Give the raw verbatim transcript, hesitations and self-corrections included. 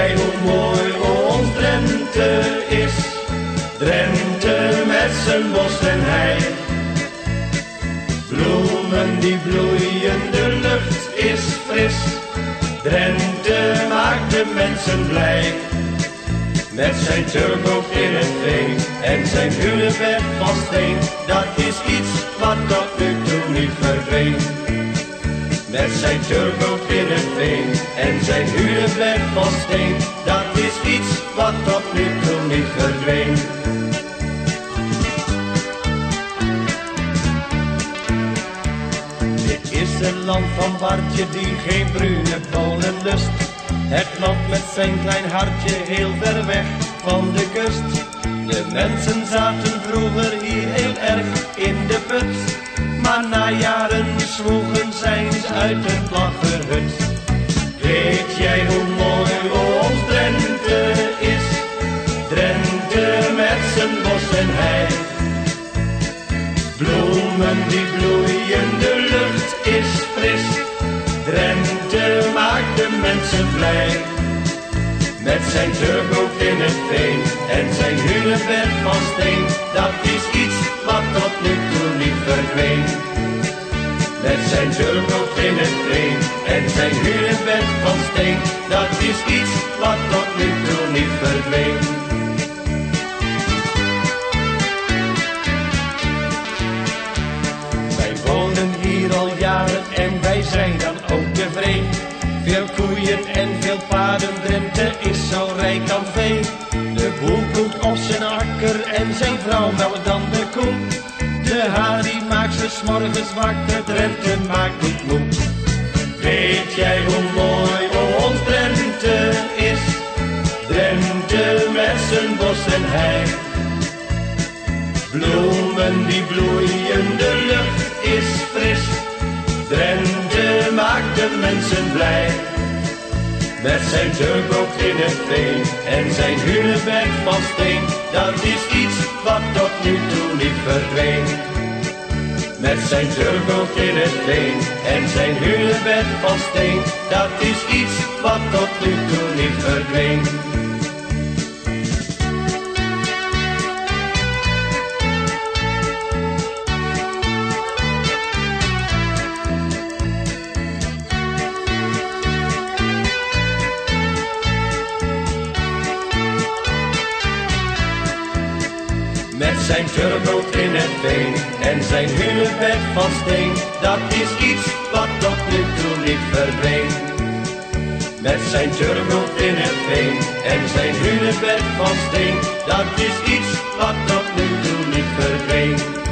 jij hoe mooi ons Drenthe is? Drenthe met zijn bos en hei. Bloemen die bloeien, de lucht is fris. Drenthe maakt de mensen blij. Met zijn turfhoofd in het veen en zijn hunebed van steen. Dat is iets wat tot nu toe niet verdween. Met zijn turfhoofd in het veen en zijn hunebed van steen. Dat is iets wat tot nu toe niet verdween. Dit is het land van Bartje die geen bruine bonen lust. Het land met zijn klein hartje heel ver weg van de kust. De mensen zaten vroeger hier heel erg in de put. Maar na jaren zwoegen zijn ze uit het lachen hut. Weet jij hoe mooi ons Drenthe is? Drenthe met zijn bos en hei. Bloemen die bloeien, de lucht is fris. Drenthe maakt de mensen blij. Met zijn turfhoofd in het veen en zijn hunebed van steen. Dat is iets wat tot nu toe niet verdween. Met zijn turfhoofd in het veen en zijn hunebed van steen. Dat is iets wat tot nu toe niet verdween. Wij wonen hier al jaren en wij zijn dan ook tevreden. Veel koeien en veel paarden, Drenthe is zo rijk aan vee. De boer koekt op zijn akker en zijn vrouw melkt dan de koe. De harie maakt ze 's morgens wakker, Drenthe maakt niet moe. Weet jij hoe mooi ons Drenthe is? Drenthe met zijn bos en hei. Bloemen die bloeien, de lucht is fris. Drenthe maakt de mensen blij. Met zijn turfhoofd in het veen en zijn hunebed van steen. Dat is iets wat tot nu toe niet verdween. Met zijn turfhoofd in het veen en zijn hunebed van steen. Dat is iets wat tot nu toe niet verdween. Met zijn turfhoofd in het veen en zijn hunebed van steen. Dat is iets wat tot nu toe niet verdween. Met zijn turfhoofd in het veen en zijn hunebed van steen. Dat is iets wat tot nu toe niet verdween.